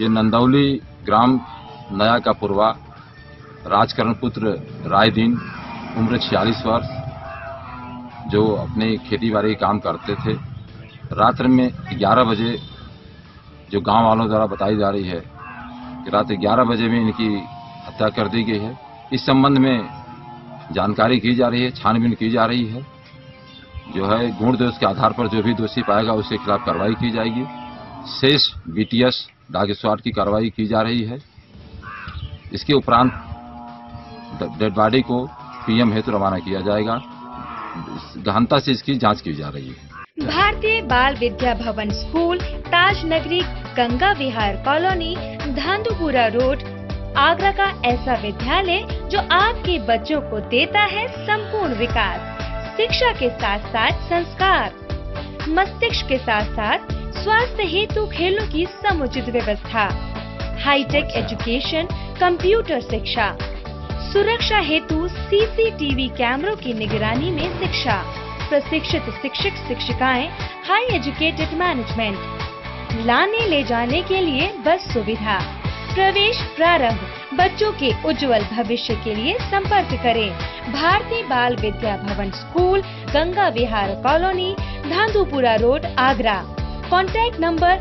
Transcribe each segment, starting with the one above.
ये नंदौली ग्राम नया का पूर्वा राजकरण पुत्र रायदीन उम्र 46 वर्ष, जो अपने खेती बाड़ी काम करते थे। रात्रि में 11 बजे जो गांव वालों द्वारा बताई जा रही है कि रात 11 बजे में इनकी हत्या कर दी गई है। इस संबंध में जानकारी की जा रही है, छानबीन की जा रही है। जो है गुण दोष के आधार पर जो भी दोषी पाएगा उसके खिलाफ कार्रवाई की जाएगी। शेष BTS डाग स्क्वाड की कार्रवाई की जा रही है। इसके उपरांत डेड बॉडी को PM हेतु रवाना किया जाएगा। गहनता से इसकी जांच की जा रही है। भारतीय Bal Vidya Bhavan school, Taj Nagri, Ganga Vihar colony, Dhandhupura road, Agra का ऐसा विद्यालय जो आपके बच्चों को देता है संपूर्ण विकास, शिक्षा के साथ साथ संस्कार, मस्तिष्क के साथ साथ स्वास्थ्य हेतु खेलों की समुचित व्यवस्था, हाईटेक एजुकेशन, कंप्यूटर शिक्षा, सुरक्षा हेतु CCTV कैमरों की निगरानी में शिक्षा, प्रशिक्षित शिक्षक शिक्षिकाएं, हाई एजुकेटेड मैनेजमेंट, लाने ले जाने के लिए बस सुविधा। प्रवेश प्रारंभ। बच्चों के उज्जवल भविष्य के लिए संपर्क करें भारतीय Bal Vidya Bhavan school, Ganga Vihar colony, Dhandhupura road, Agra. Contact number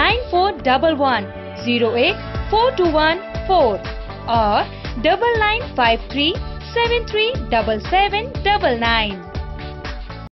9411084214 और 9953737799।